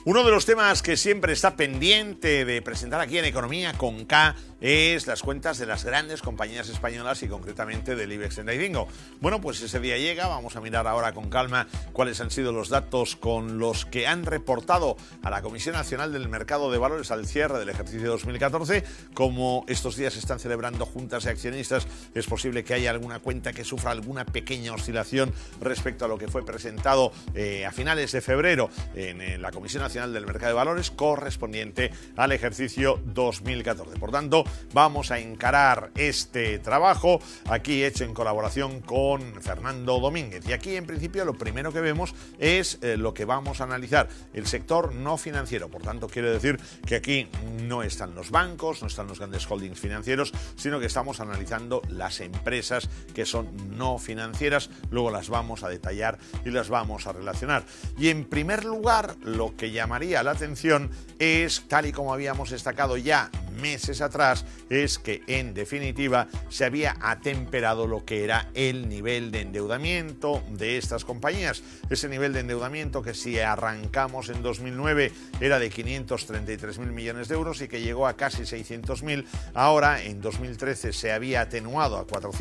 Uno de los temas que siempre está pendiente de presentar aquí en Economía con K es las cuentas de las grandes compañías españolas y concretamente del IBEX 35. Bueno, pues ese día llega, vamos a mirar ahora con calma cuáles han sido los datos con los que han reportado a la Comisión Nacional del Mercado de Valores al cierre del ejercicio 2014. Como estos días se están celebrando juntas de accionistas, es posible que haya alguna cuenta que sufra alguna pequeña oscilación respecto a lo que fue presentado a finales de febrero en la Comisión Nacional del Mercado de Valores correspondiente al ejercicio 2014. Por tanto, vamos a encarar este trabajo aquí hecho en colaboración con Fernando Domínguez. Y aquí, en principio, lo primero que vemos es lo que vamos a analizar, el sector no financiero. Por tanto, quiere decir que aquí no están los bancos, no están los grandes holdings financieros, sino que estamos analizando las empresas que son no financieras. Luego las vamos a detallar y las vamos a relacionar. Y en primer lugar, lo que llamaría la atención es, tal y como habíamos destacado ya meses atrás, es que en definitiva se había atemperado lo que era el nivel de endeudamiento de estas compañías. Ese nivel de endeudamiento que, si arrancamos en 2009, era de 533.000 millones de euros y que llegó a casi 600.000, ahora en 2013 se había atenuado a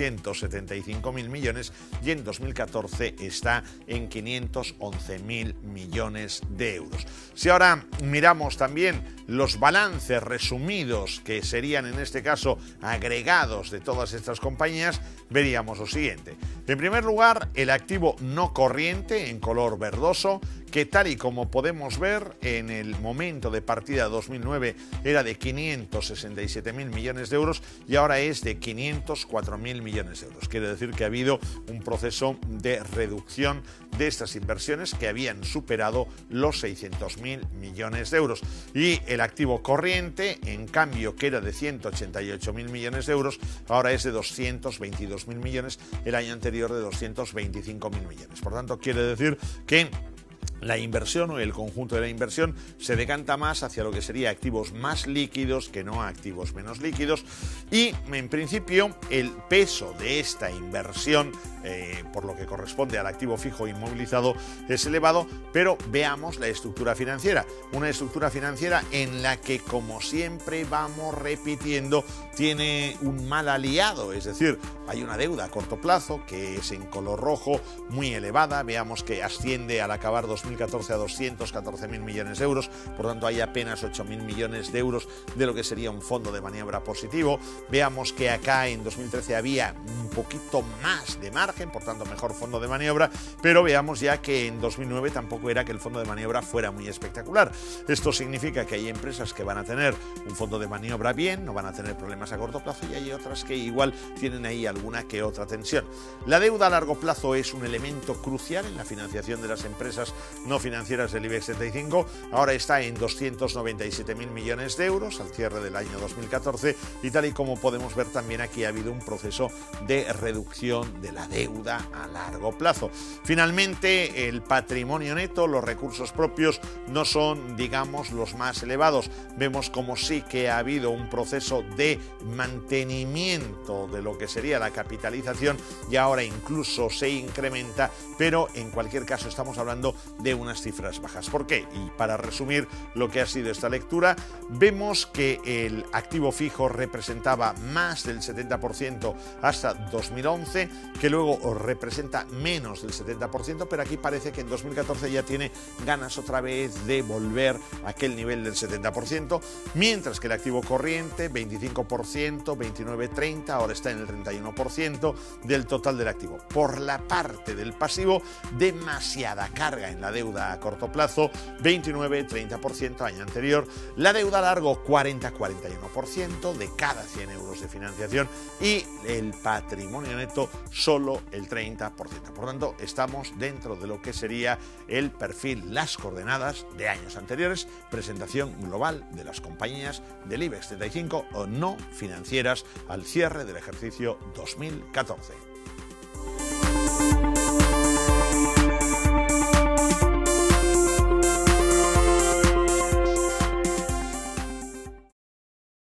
475.000 millones y en 2014 está en 511.000 millones de euros. Si ahora miramos también los balances resumidos, que serían en este caso agregados de todas estas compañías, veríamos lo siguiente. En primer lugar, el activo no corriente en color verdoso, que tal y como podemos ver en el momento de partida 2009 era de 567.000 millones de euros y ahora es de 504.000 millones de euros. Quiere decir que ha habido un proceso de reducción de estas inversiones que habían superado los 600.000 millones de euros. Y el activo corriente, en cambio, que era de 188.000 millones de euros, ahora es de 222.000 millones, el año anterior de 225.000 millones. Por tanto, quiere decir que la inversión o el conjunto de la inversión se decanta más hacia lo que sería activos más líquidos que no activos menos líquidos, y en principio el peso de esta inversión por lo que corresponde al activo fijo inmovilizado es elevado, pero veamos la estructura financiera. Una estructura financiera en la que, como siempre vamos repitiendo, tiene un mal aliado, es decir, hay una deuda a corto plazo que es en color rojo muy elevada. Veamos que asciende al acabar 2014 a 214.000 millones de euros, por tanto hay apenas 8.000 millones de euros de lo que sería un fondo de maniobra positivo. Veamos que acá en 2013 había un poquito más de margen, por tanto mejor fondo de maniobra, pero veamos ya que en 2009 tampoco era que el fondo de maniobra fuera muy espectacular. Esto significa que hay empresas que van a tener un fondo de maniobra bien, no van a tener problemas a corto plazo, y hay otras que igual tienen ahí alguna que otra tensión. La deuda a largo plazo es un elemento crucial en la financiación de las empresas no financieras del IBEX 35. Ahora está en 297.000 millones de euros al cierre del año 2014 y, tal y como podemos ver también, aquí ha habido un proceso de reducción de la deuda a largo plazo. Finalmente, el patrimonio neto, los recursos propios, no son, digamos, los más elevados. Vemos como sí que ha habido un proceso de mantenimiento de lo que sería la capitalización y ahora incluso se incrementa, pero en cualquier caso estamos hablando de unas cifras bajas. ¿Por qué? Y para resumir lo que ha sido esta lectura, vemos que el activo fijo representaba más del 70% hasta 2011, que luego representa menos del 70%, pero aquí parece que en 2014 ya tiene ganas otra vez de volver a aquel nivel del 70%, mientras que el activo corriente, 25%, 29-30, ahora está en el 31% del total del activo. Por la parte del pasivo, demasiada carga en la deuda a corto plazo, 29-30% año anterior, la deuda a largo 40-41% de cada 100 euros de financiación y el patrimonio neto solo el 30%. Por tanto, estamos dentro de lo que sería el perfil, las coordenadas de años anteriores, presentación global de las compañías del IBEX 35 o no financieras al cierre del ejercicio 2014.